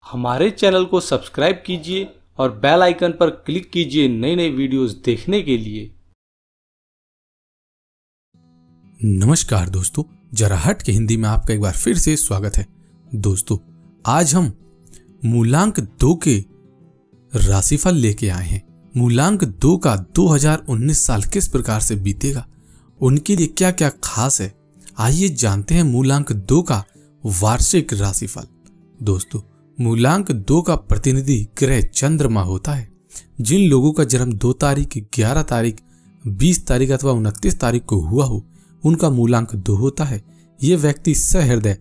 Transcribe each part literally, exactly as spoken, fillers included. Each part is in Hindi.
हमारे चैनल को सब्सक्राइब कीजिए और बेल आइकन पर क्लिक कीजिए नई नई वीडियोस देखने के लिए। नमस्कार दोस्तों, जरा हट के हिंदी में आपका एक बार फिर से स्वागत है। दोस्तों, आज हम मूलांक दो के राशिफल लेके आए हैं। मूलांक दो का दो हज़ार उन्नीस साल किस प्रकार से बीतेगा, उनके लिए क्या क्या खास है, आइए जानते हैं मूलांक दो का वार्षिक राशिफल। दोस्तों, मूलांक दो का प्रतिनिधि ग्रह चंद्रमा होता है। जिन लोगों का जन्म दो तारीख, ग्यारह तारीख, बीस तारीख अथवा उनतीस तारीख को हुआ हो, उनका मूलांक दो होता है। ये व्यक्ति सहृदय,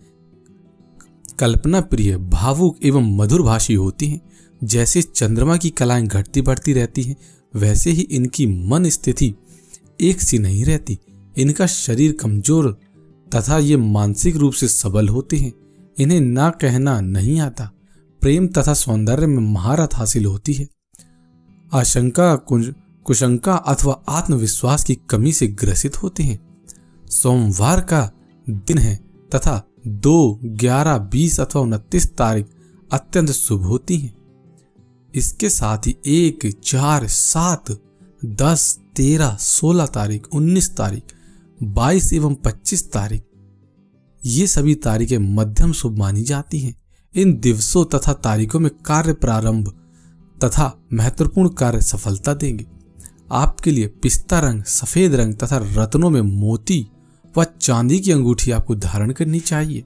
कल्पना प्रिय, भावुक एवं मधुरभाषी होती हैं। जैसे चंद्रमा की कलाएं घटती बढ़ती रहती हैं, वैसे ही इनकी मन स्थिति एक सी नहीं रहती। इनका शरीर कमजोर तथा ये मानसिक रूप से सबल होते हैं। इन्हें ना कहना नहीं आता। प्रेम तथा सौंदर्य में महारत हासिल होती है। आशंका, कुशंका अथवा आत्मविश्वास की कमी से ग्रसित होते हैं। सोमवार का दिन है तथा दो, ग्यारह, बीस अथवा उनतीस तारीख अत्यंत शुभ होती हैं। इसके साथ ही एक, चार, सात, दस, तेरह, सोलह तारीख, उन्नीस तारीख, बाईस एवं पच्चीस तारीख, ये सभी तारीखें मध्यम शुभ मानी जाती हैं। इन दिवसों तथा तारीखों में कार्य प्रारंभ तथा महत्वपूर्ण कार्य सफलता देंगे। आपके लिए पिस्ता रंग, सफेद रंग तथा रत्नों में मोती व चांदी की अंगूठी आपको धारण करनी चाहिए।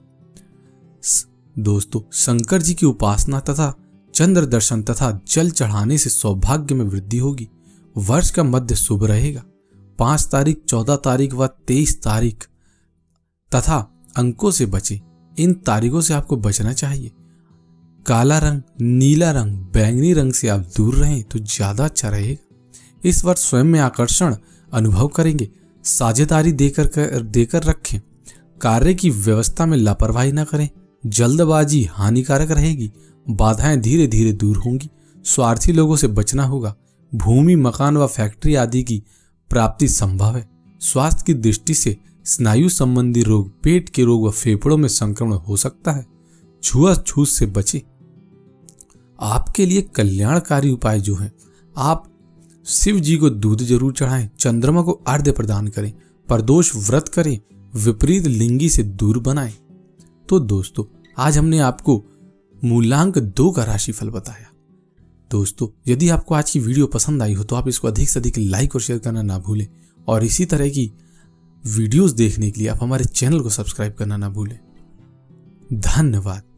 दोस्तों, शंकर जी की उपासना तथा चंद्र दर्शन तथा जल चढ़ाने से सौभाग्य में वृद्धि होगी। वर्ष का मध्य शुभ रहेगा। पांच तारीख, चौदह तारीख व तेईस तारीख तथा अंकों से बचें। इन तारीखों से आपको बचना चाहिए। काला रंग, नीला रंग, बैंगनी रंग से आप दूर रहें तो ज्यादा अच्छा रहेगा। इस वर्ष स्वयं में आकर्षण अनुभव करेंगे। साझेदारी देकर कर, देकर रखें। कार्य की व्यवस्था में लापरवाही न करें। जल्दबाजी हानिकारक रहेगी। बाधाएं धीरे धीरे दूर होंगी। स्वार्थी लोगों से बचना होगा। भूमि, मकान व फैक्ट्री आदि की प्राप्ति संभव है। स्वास्थ्य की दृष्टि से स्नायु संबंधी रोग, पेट के रोग व फेफड़ों में संक्रमण हो सकता है। छुआछूत से बचें। आपके लिए कल्याणकारी उपाय जो है, आप शिव जी को दूध जरूर चढ़ाएं, चंद्रमा को अर्घ्य प्रदान करें, प्रदोष व्रत करें, विपरीत लिंगी से दूर बनाएं। तो दोस्तों, आज हमने आपको मूलांक दो का राशिफल बताया। दोस्तों, यदि आपको आज की वीडियो पसंद आई हो तो आप इसको अधिक से अधिक लाइक और शेयर करना ना भूलें, और इसी तरह की वीडियोस देखने के लिए आप हमारे चैनल को सब्सक्राइब करना ना भूलें। धन्यवाद।